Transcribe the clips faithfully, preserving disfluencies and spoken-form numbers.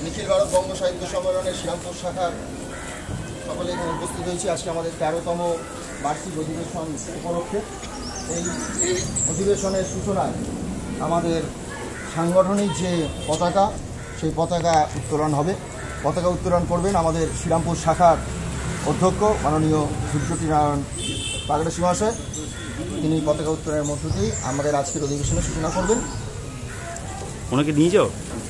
निखिल भारत बंगा साहित्य सम्मेलन श्रीरामपुर शाखार सकले उपस्थित हয়েছে। आज के हमारे तेरहतम वार्षिक अधिवेशन उपलक्षे अधिवेशনের सूचनाয় আমাদের সাংগঠনিক যে পতাকা সেই পতাকা উত্তোলন হবে। পতাকা উত্তোলন করবেন আমাদের শ্রীরামপুর শাখার অধ্যক্ষ মাননীয় সূর্যটি নারায়ণ পাগড়াশি মহাশয়। তিনি পতাকা উত্তোলনের মধ্য দিয়ে আমাদের আজকের অধিবেশনের সূচনা করবেন। ওনাকে নিয়ে যাও।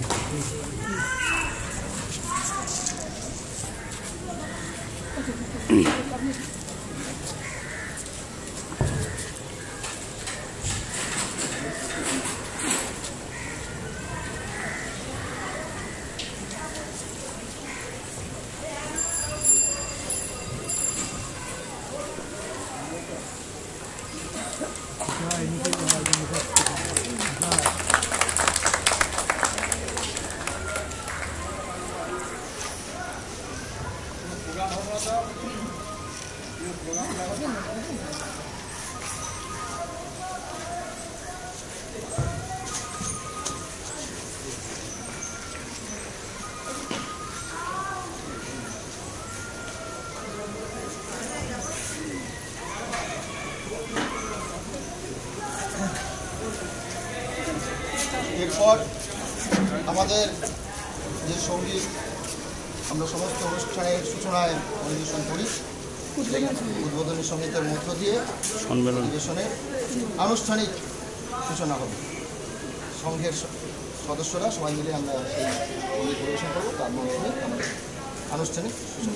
এরপর আমাদের যে সঙ্গীত আমরা সমস্ত অনুষ্ঠানের সূচনায় পরিবেশন করি, উদ্বোধনী সঙ্গীতের মধ্য দিয়ে অধিবেশনের আনুষ্ঠানিক সূচনা হবে। সংঘের সদস্যরা সবাই মিলে আমরা সেই সঙ্গীত পরিবেশন করবো। তার মাধ্যমে আমাদের আনুষ্ঠানিক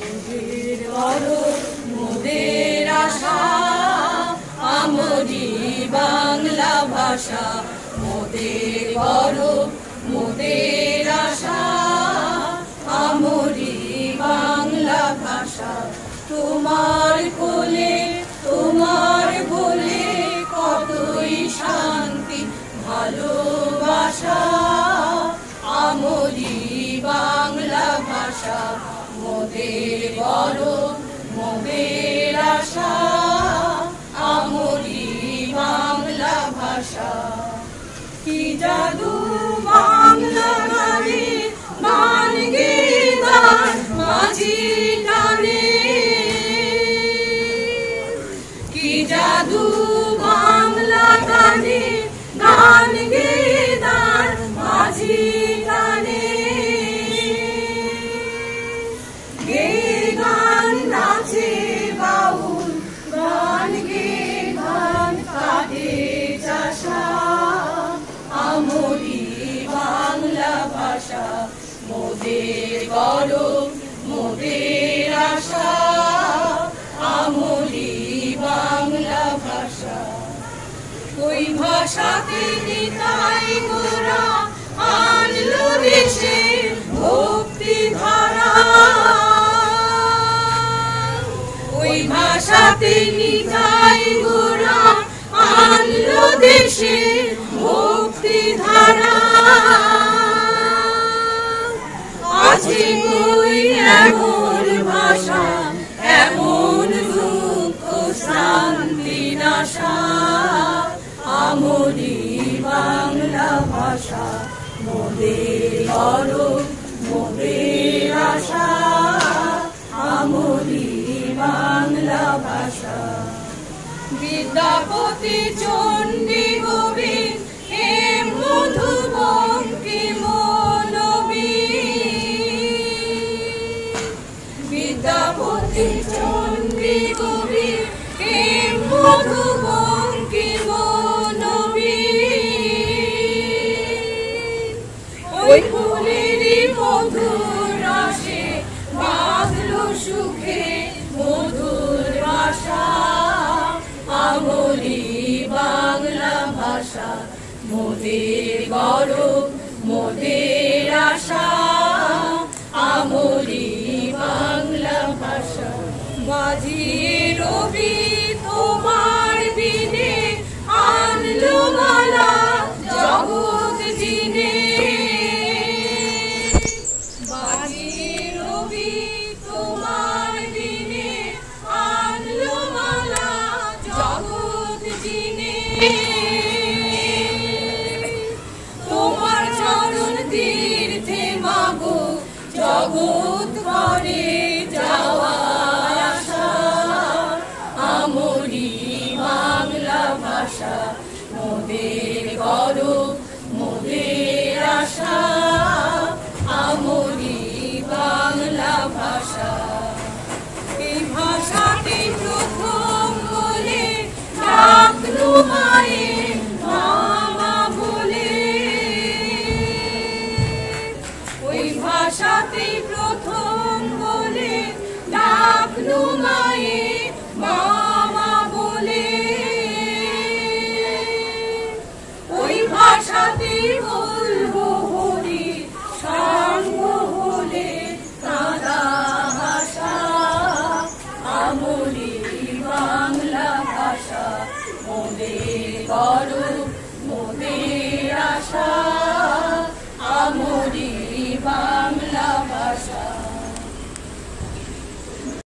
বাংলা ভাষা মোদের গৌরব মোদের আশা, আমরি বাংলা ভাষা তোমার কোলে তোমার বলে কতই শান্তি ভালোবাসা। আমরি বাংলা ভাষা মোদের গৌরব মোদের আশা, আমরি বাংলা ভাষা। কি জাদু বাংলা গানে গান গে গান মাঝি টানে, কি জাদু বাংলা গানে গান গে গান মাঝি টানে। গে গান নাচে বাউল গান গে গান কাটে চাষা, আমরি বাংলা ভাষা মোদের গৌরব মোদের আশা, আমরি বাংলা ভাষা। ওই ভাষাতে নিতাই গোরা আনলো দেশে ভক্তি ধারা, ওই ভাষাতে নিতাই গোরা আনলো দেশে ভক্তি ধারা। আছে কই এমন ভাষা এমন দুঃখ শান্তি নাশা, আমরি বাংলা ভাষা মোদের গৌরব মোদের আশা, আমরি বাংলা ভাষা। বিদ্যাপতি চণ্ডী গোবিন্দ হেম মধু বঙ্কিম নবীন, বিদ্যাপতি চণ্ডী গোবিন্দ হেম মধু বঙ্কিম নবীন। ওই ফুলেরই মধুর রসে বাঁধলো সুখে মধুর ভাষা, আমরি বাংলা ভাষা মোদের গৌরব মোদের আশা, আমরি বাংলা ভাষা। বাজিয়ে রবি তোমার বিনে আনলো মালা জগৎ জিনে, বাজিয়ে রবি তোমার বিনে আনলো মালা জগৎ জিনে। তোমার চরণ দিয়ে জগৎ করে যাওয়া আশা, আমরি বাংলা ভাষা মোদের গৌরব মোদের আশা, আমরি বাংলা ভাষা। এই ভাষাটি প্রথম বলে ডাকলু মায়ের মামা বলে, ওই ভাষাতে প্রথম বলে ডাকলু মায়ের